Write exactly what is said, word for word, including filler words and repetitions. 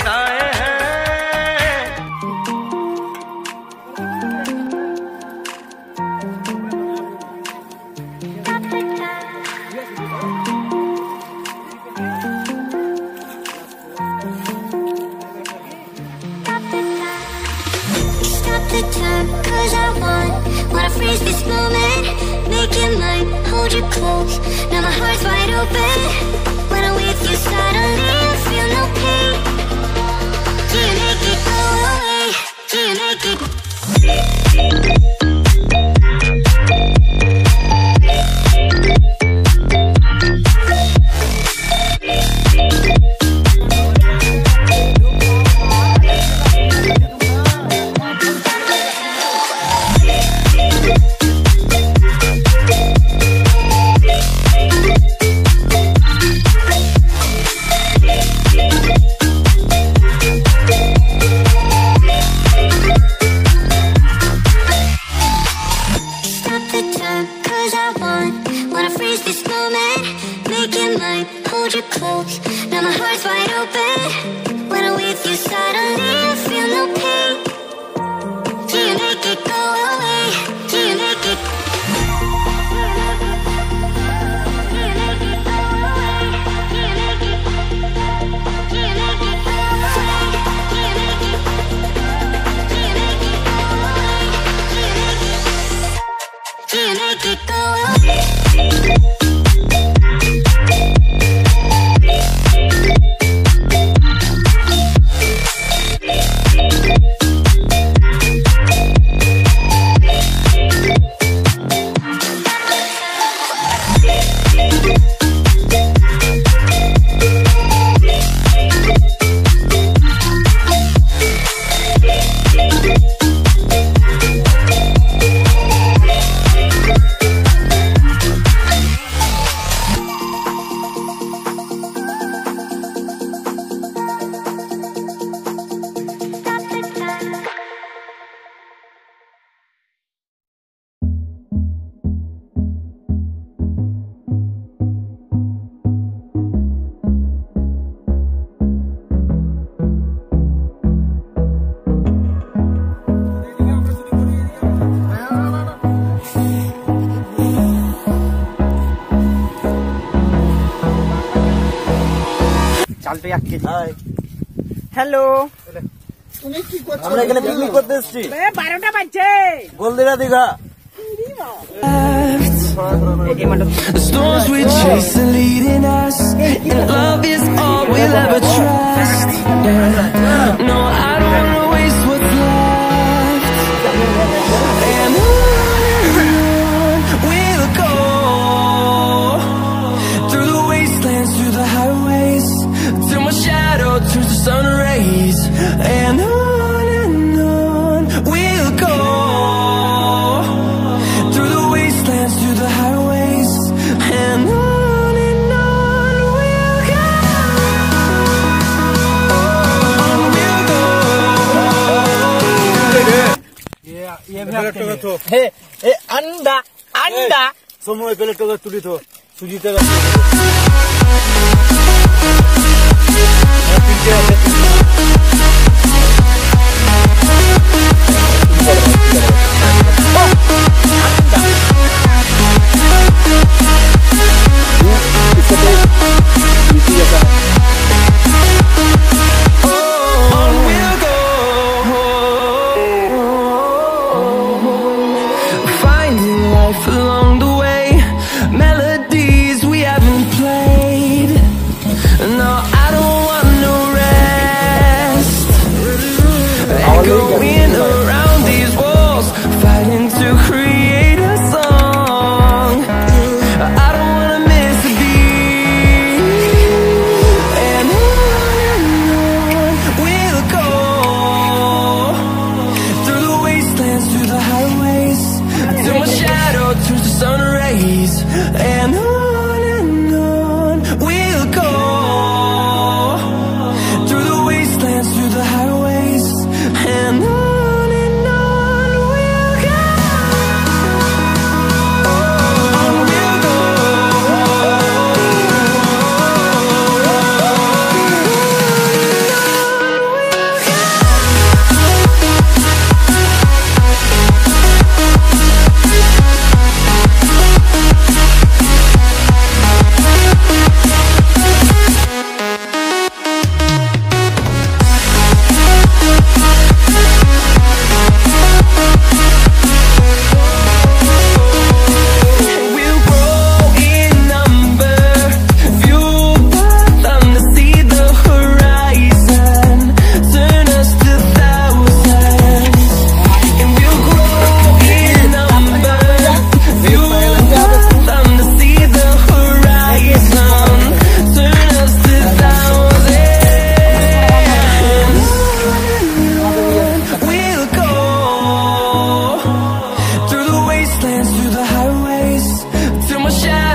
बताए हैं। The time, cause I want, wanna freeze this moment, make it mine, hold you close, now my heart's wide open, when I'm with you suddenly I feel no pain, do you make it go away, do you make it hold you close, now my heart's wide open, when I'm with you suddenly I feel no pain, do you make it go away, do you make it do you make it go away, do you make it do you make it go away, do you make it do you make it go away, do you make it go away. Hello, আমরা এখানে picnic করতে এসেছি। বারোটা বাজছে। গোলদিরা Digha. The storms we chase are leading us, and love is all we'll ever trust. No, I don't wanna waste what's left, and on we'll go, through the wastelands, through the highways, till my shadow turns to sun rays, and on and on we'll go, through the wastelands, through the highways, and on and on we'll go, on we'll go. Hey, hey, anda, anda. সময় পেলে তোকে তুলি তো সুজিতে Going around these walls, fighting to create a song. I don't wanna miss a beat, and on and on we'll go, through the wastelands, through the highways, till my shadow turns to sun rays, and on and on we'll go, through the wastelands, through the highways, and on and on we'll go, on we'll go. shadow.